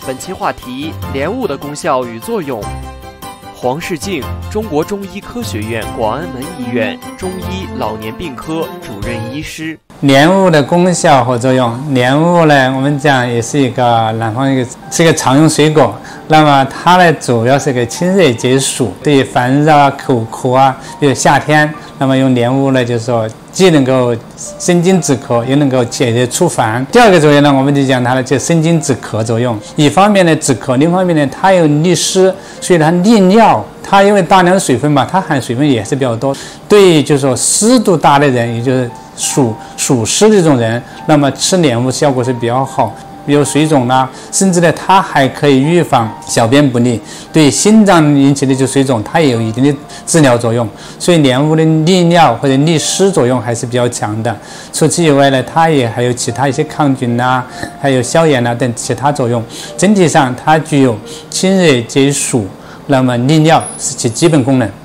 本期话题：莲雾的功效与作用。黄世静，中国中医科学院广安门医院中医老年病科主任医师。 莲雾的功效和作用，莲雾呢，我们讲也是一个南方是一个常用水果。那么它呢，主要是个清热解暑，对于烦热啊、口渴啊，比如夏天，那么用莲雾呢，就是说既能够生津止渴，又能够解热除烦。第二个作用呢，我们就讲它的就生津止渴作用。一方面呢止渴，另一方面呢它有利湿，所以它利尿。它因为大量水分嘛，它含水分也是比较多。对于就是说湿度大的人，也就是属湿的这种人，那么吃莲雾效果是比较好。比如水肿啦，甚至呢，它还可以预防小便不利。对心脏引起的就水肿，它也有一定的治疗作用。所以莲雾的利尿或者利湿作用还是比较强的。除此以外呢，它也还有其他一些抗菌啊，还有消炎啊等其他作用。整体上，它具有清热解暑，那么利尿是其基本功能。